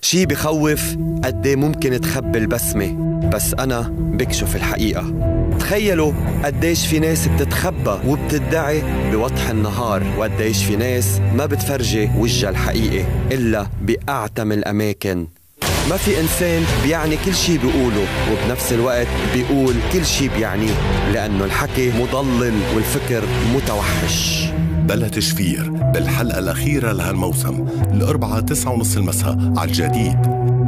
شي بخوف قديه ممكن تخبي البسمة، بس أنا بكشف الحقيقة. تخيلوا قديش في ناس بتتخبى وبتدعي بوضح النهار، وقديش في ناس ما بتفرجي وجهها الحقيقي إلا بأعتم الأماكن. ما في إنسان بيعني كل شي بيقوله وبنفس الوقت بيقول كل شي بيعنيه، لأنه الحكي مضلل والفكر متوحش. بلا تشفير بالحلقة الأخيرة لهالموسم الأربعاء 9:30 المساء على الجديد.